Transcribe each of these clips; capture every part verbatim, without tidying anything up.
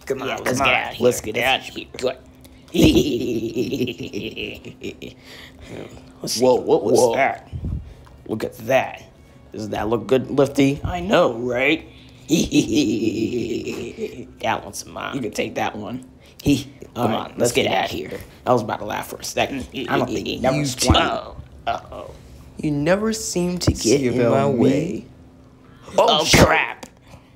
Come on, Yeah, let's come get on, out of here. let's get out of here. Good. Let's see. Whoa, what was Whoa. that? Look at that. Does that look good, Lifty? I know, right? That one's mine. You can take that one. Come Alright, on, let's get out of here. I was about to laugh for a second. I don't think you Number never twenty. Oh, Uh-oh. You never seem to get See in about my me? way. Oh, Oh, shit. crap.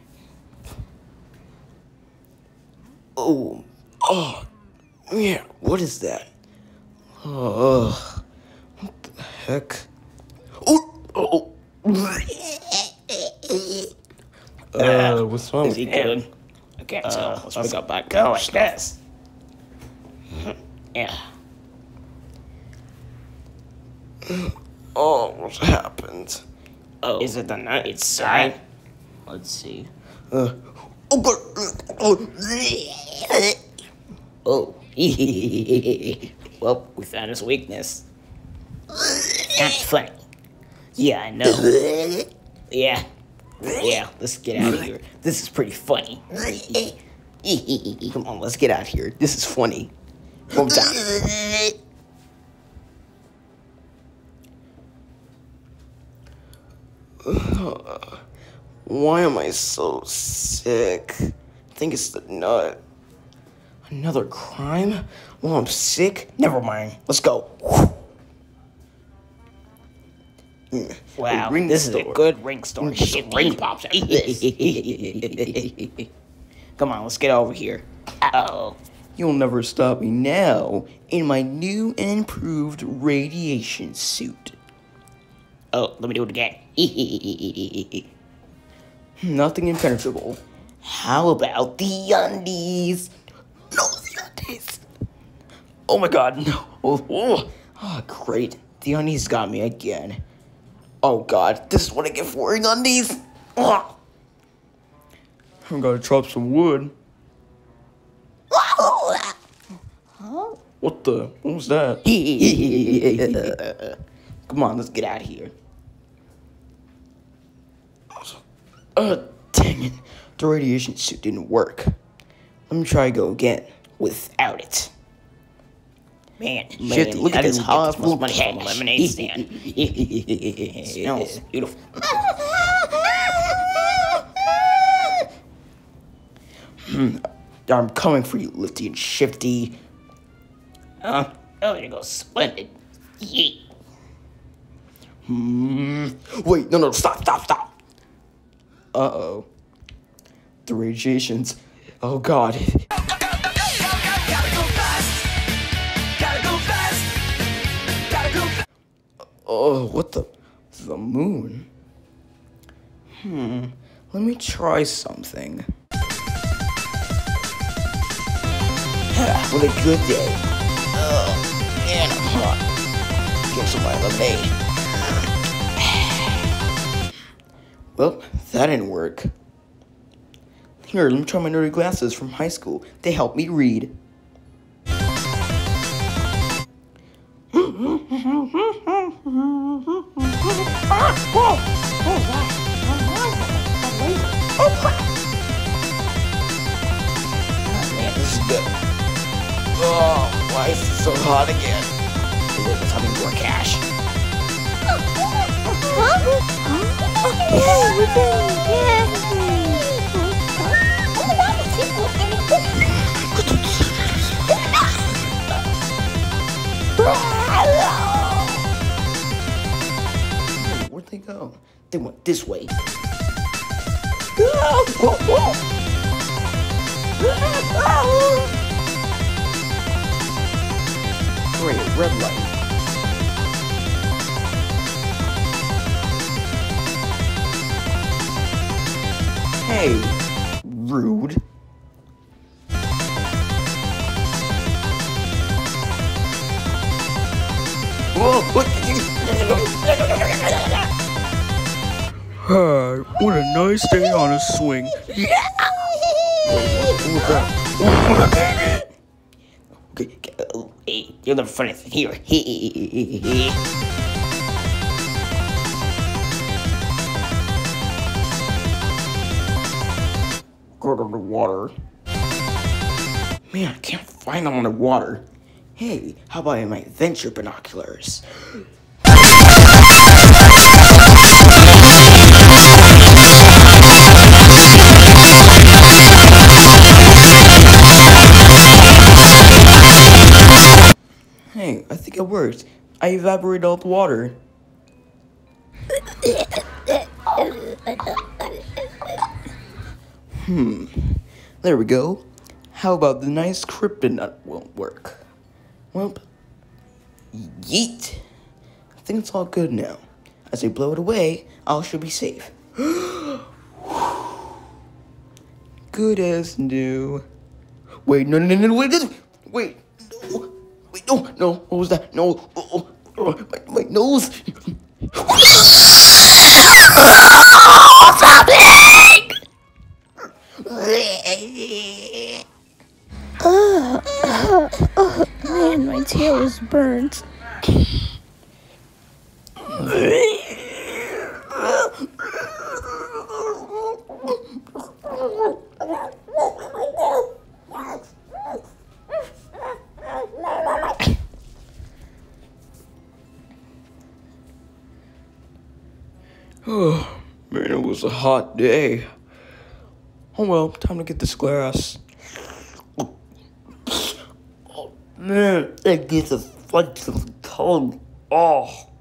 Oh, oh, yeah. What is that? Oh, what the heck? Oh, oh. Uh, what's wrong Is with he you? good? I can't Uh, tell. let's Let's pick up back go like stuff. this. Yeah. Oh, what happened? Oh. Is it the nut inside? Let's see. Uh, oh, God. Oh. Well, we found his weakness. Kind of funny. Yeah, I know. Yeah. Yeah, let's get out of here. This is pretty funny. Come on, let's get out of here. This is funny. One time. Why am I so sick? I think it's the nut. Another crime? While I'm sick? Never mind. Let's go. Wow, Ring this is a store. good ring store. Get some Shit, ring ring pops out of this. Come on, let's get over here. Uh-oh. You'll never stop me now in my new and improved radiation suit. Oh, let me do it again. Nothing impenetrable. How about the undies? No, the undies. Oh my god, no. Oh, oh. Oh, great. The undies got me again. Oh god, this is what I get for wearing undies. Oh. I gotta chop some wood. Huh? What the? What was that? Come on, let's get out of here. Uh, dang it. The radiation suit didn't work. Let me try go again without it. Man, Shit, man, look how at did this we get hot this much money cash. from a lemonade stand. It smells beautiful. I'm coming for you, Lifty and Shifty. Uh, oh, there goes Splendid. Yeet. Hmm. Wait, no, no, stop, stop, stop. Uh-oh. The radiations. Oh, God. Oh, what the? This is the moon. Hmm. Let me try something. What a good day. Oh, man, I'm hot. Give some of my lemonade. Well, that didn't work. Here, let me try my nerdy glasses from high school. They help me read. Man, this is good. Oh, why is it so hot again? Let's having more cash. Where'd they go? They went this way. Great, red light. Hey, rude. Whoa, what did you... Hi, what a nice day on a swing. Okay, Oh, hey, you'll never find anything here. go to the water. Man, I can't find them underwater. Hey, how about my adventure binoculars? Hey, I think it worked. I evaporated all the water. Hmm. There we go. How about the nice kryptonite won't work? Well, yeet. I think it's all good now. As I blow it away, I should be safe. Good as new. Wait, no, no, no, no, wait, wait, wait, no, wait, no, no, what was that? No, oh, oh, oh, my, my nose. What's happening? Oh, oh, oh, man, my tail is burnt. Oh, man, it was a hot day. Oh well, time to get this glass. Oh, man, that gets a fun to the tongue. Oh.